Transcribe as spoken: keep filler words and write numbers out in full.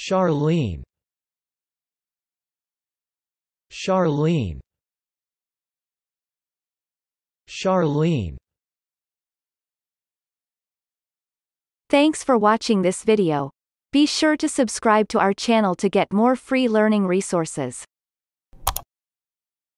Charlene. Charlene. Charlene. Thanks for watching this video. Be sure to subscribe to our channel to get more free learning resources.